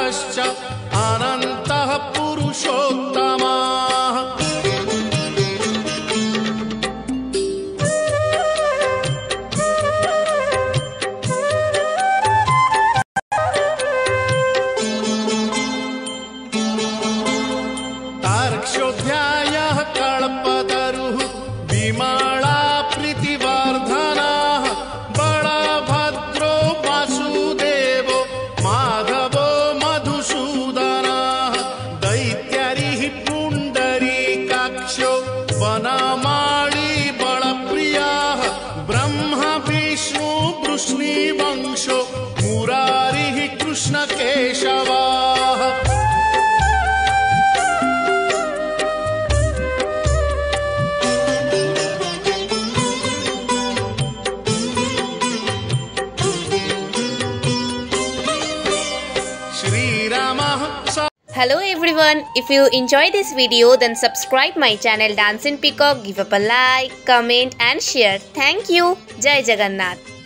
द्वारश्च अनन्तः पुरुषोत्तमः। तार्क्ष्योऽध्यायः कल्पतरुः विमला प्रीतिवर्धनः बलभद्रो वासुदेवो माधवो मधुसूदनः दैत्यारिः पुण्डरीकाक्षो वनमाली बलप्रियः ब्रह्मा विष्णु वृष्णिवंशो मुरारिः कृष्णकेशवः। Hello everyone, if you enjoy this video then subscribe my channel Dancing Peacock, give up a like, comment and share. Thank you. Jai Jagannath.